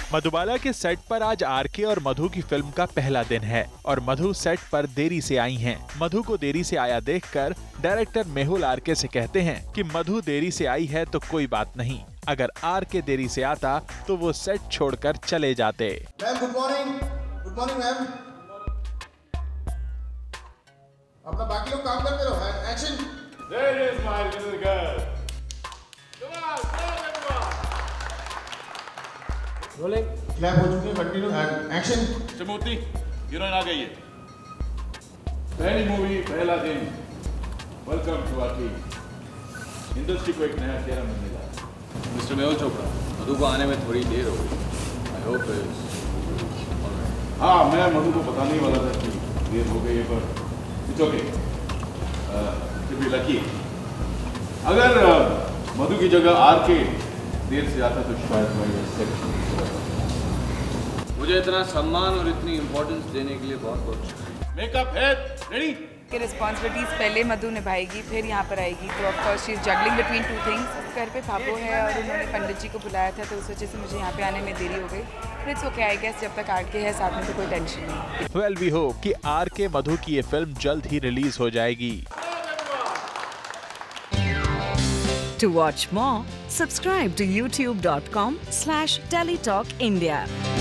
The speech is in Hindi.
मधुबाला के सेट पर आज आरके और मधु की फिल्म का पहला दिन है और मधु सेट पर देरी से आई हैं। मधु को देरी से आया देखकर डायरेक्टर मेहुल आरके से कहते हैं कि मधु देरी से आई है तो कोई बात नहीं, अगर आरके देरी से आता तो वो सेट छोड़कर चले जाते। Ma'am good morning ma'am. अपना बाकी लोग काम करते रहो। Action. There is my little girl. Come on, everyone. Rolling. Clap हो चुकी है, कंटिन्यू एंड एक्शन। चमूती हीरोइन आ गई है। पहली मूवी पहला दिन। Welcome to our team. Industry को एक नया चेहरा मिलने जा रहा है। मिस्टर मेहुल चोपड़ा, मधु को आने में थोड़ी देर हो गई। आई होप हाँ, मैं मधु को बताने वाला था कि देर हो गई है, पर it's okay. To be lucky. अगर मधु की जगह आरके देर से आता तो शायद मैं सेट। मुझे इतना सम्मान और इतनी इम्पोर्टेंस देने के लिए बहुत बहुत शुक्रिया। मेकअप है रेडी। कि रिस्पॉन्सिबिलिटीज पहले मधु निभाएगी, फिर यहाँ पर आएगी, तो of course she is juggling between two things. घर पे पापो है और उन्होंने पंडित जी को बुलाया था, तो उस वजह से मुझे यहाँ पे आने में देरी हो गई। इट्स ओके, आई गेस जब तक आरके है साथ में तो कोई टेंशन नहीं। वेल वी होप कि आरके मधु की ये फिल्म जल्द ही रिलीज हो जाएगी। To watch more, subscribe to youtube.com/TeleTalkIndia.